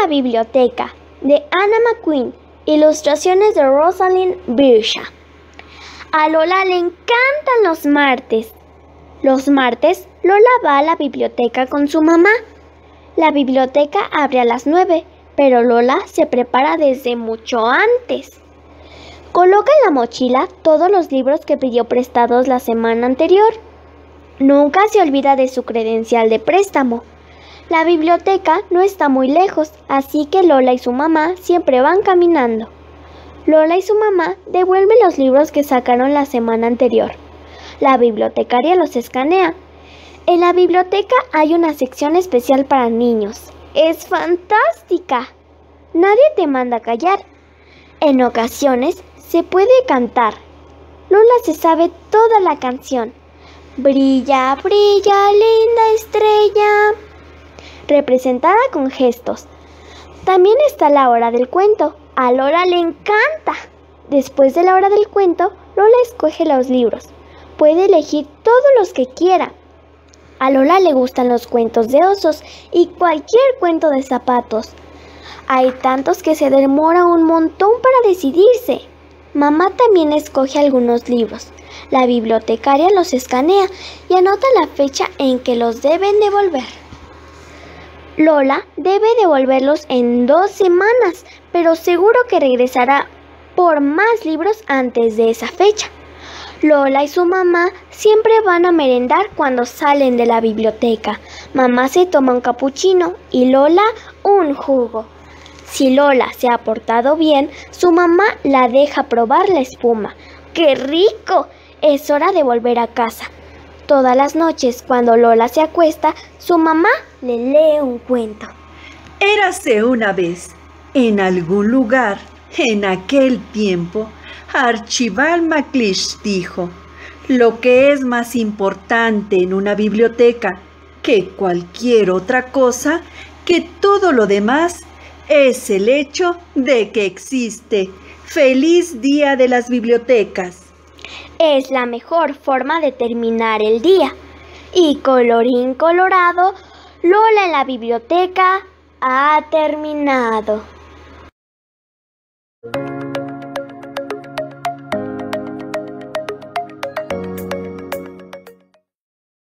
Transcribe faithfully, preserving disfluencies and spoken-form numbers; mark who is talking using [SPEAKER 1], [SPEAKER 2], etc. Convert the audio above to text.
[SPEAKER 1] la biblioteca, de Anna McQueen, ilustraciones de Rosalind Birsha. A Lola le encantan los martes. Los martes, Lola va a la biblioteca con su mamá. La biblioteca abre a las nueve, pero Lola se prepara desde mucho antes. Coloca en la mochila todos los libros que pidió prestados la semana anterior. Nunca se olvida de su credencial de préstamo. La biblioteca no está muy lejos, así que Lola y su mamá siempre van caminando. Lola y su mamá devuelven los libros que sacaron la semana anterior. La bibliotecaria los escanea. En la biblioteca hay una sección especial para niños. ¡Es fantástica! Nadie te manda a callar. En ocasiones se puede cantar. Lola se sabe toda la canción. Brilla, brilla, linda estrella, representada con gestos. También está la hora del cuento. A Lola le encanta. Después de la hora del cuento, Lola escoge los libros. Puede elegir todos los que quiera. A Lola le gustan los cuentos de osos y cualquier cuento de zapatos. Hay tantos que se demora un montón para decidirse. Mamá también escoge algunos libros. La bibliotecaria los escanea y anota la fecha en que los deben devolver. Lola debe devolverlos en dos semanas, pero seguro que regresará por más libros antes de esa fecha. Lola y su mamá siempre van a merendar cuando salen de la biblioteca. Mamá se toma un capuchino y Lola un jugo. Si Lola se ha portado bien, su mamá la deja probar la espuma. ¡Qué rico! Es hora de volver a casa. Todas las noches, cuando Lola se acuesta, su mamá le lee un cuento.
[SPEAKER 2] Érase una vez, en algún lugar, en aquel tiempo, Archibald MacLeish dijo: lo que es más importante en una biblioteca que cualquier otra cosa, que todo lo demás, es el hecho de que existe. ¡Feliz Día de las Bibliotecas!
[SPEAKER 1] Es la mejor forma de terminar el día. Y colorín colorado, Lola en la biblioteca ha terminado.